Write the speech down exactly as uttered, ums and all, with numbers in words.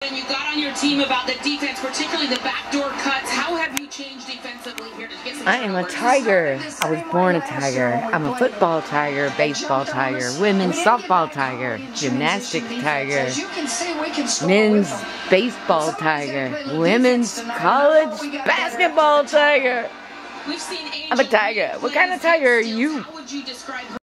when you got on your team about the defense, particularly the backdoor cuts. How have you changed defensively here to get some I am a tiger. I was born a tiger. I'm a football tiger, baseball tiger, women's softball tiger, gymnastics tiger, men's baseball tiger, women's college basketball tiger. I'm a tiger. What kind of tiger are you?